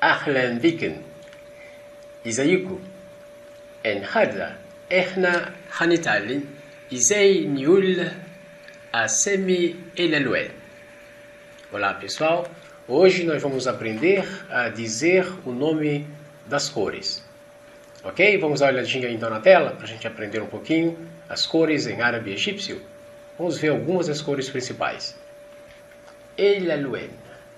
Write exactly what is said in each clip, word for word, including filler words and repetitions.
أهلا بكم. ازيكم؟ النهارده احنا هنتعلم ازاي نقول أسامي الألوان. Olá pessoal, hoje nós vamos aprender a dizer o nome das cores. Ok? Vamos dar uma olhadinha então na tela para a gente aprender um pouquinho as cores em árabe egípcio. Vamos ver algumas das cores principais. الألوان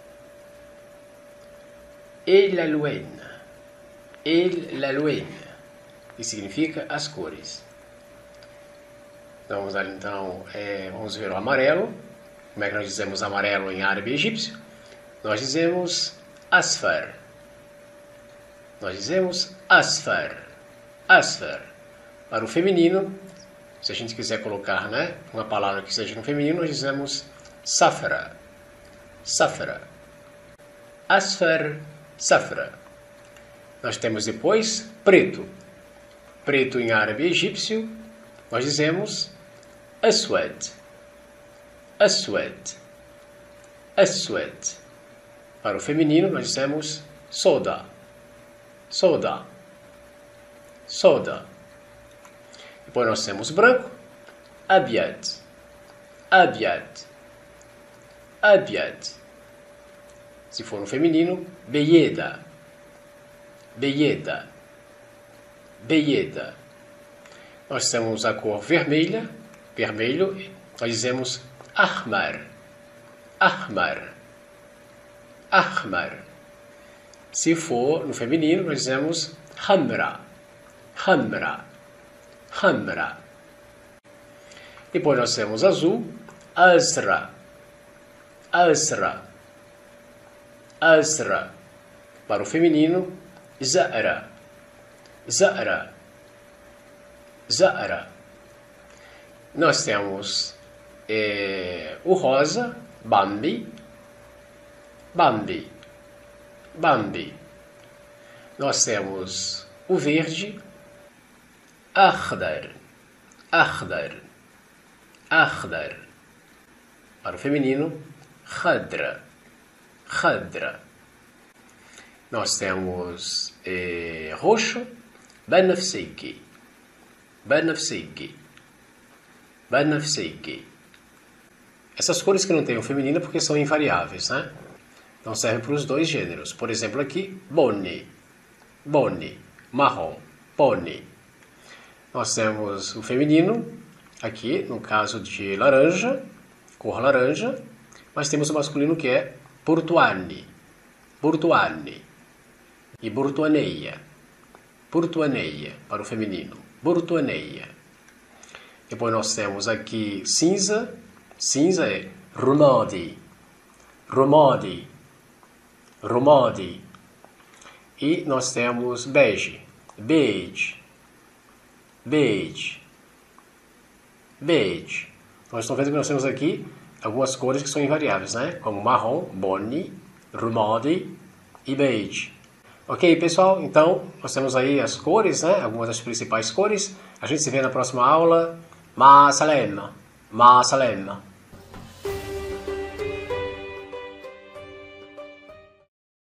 الألوان الألوان que significa as cores. Então, vamos, lá, então é, vamos ver o amarelo. Como é que nós dizemos amarelo em árabe egípcio? Nós dizemos asfar. Nós dizemos asfar. Asfar. Para o feminino, se a gente quiser colocar, né, uma palavra que seja no feminino, nós dizemos safra. Safra. Asfar, safra. Nós temos depois preto. Preto em árabe egípcio, nós dizemos aswad. Aswad. Aswad. Para o feminino, nós dizemos soda. Soda. Soda. Depois nós temos branco. Abyad. Abyad. Abyad. Se for no feminino, beyeda. Beyeda. Beyeda. Nós temos a cor vermelha. Vermelho. Nós dizemos ahmar. Ahmar. Ahmar. Se for no feminino, nós dizemos hamra. Hamra. Hamra. Depois nós temos azul. Azra. Azra. Azra. Para o feminino, za'ra. Za'ra. Za'ra. Nós temos é, o rosa, Bambi. Bambi. Bambi. Nós temos o verde, Akhdar. Akhdar. Akhdar. Para o feminino, Khadra. Khadra. Nós temos eh, roxo, Banafsiki. Banafsiki. Banafsiki. Essas cores que não tem o feminino porque são invariáveis, né? Então servem para os dois gêneros. Por exemplo aqui, Boni. Boni. Marrom. Boni. Nós temos o feminino, aqui no caso de laranja, cor laranja. Mas temos o masculino que é Burtuani. Burtuani. E Burtuaneia. Burtuaneia para o feminino. Burtuaneia. Depois nós temos aqui cinza. Cinza é Rumadi. Rumadi. Rumadi. E nós temos bege. Beige. Beige. Beige. Nós estamos vendo que nós temos aqui algumas cores que são invariáveis, né? Como marrom, boni, rumadi e beige. Ok, pessoal? Então, nós temos aí as cores, né? Algumas das principais cores. A gente se vê na próxima aula. Ma salema. Ma salema.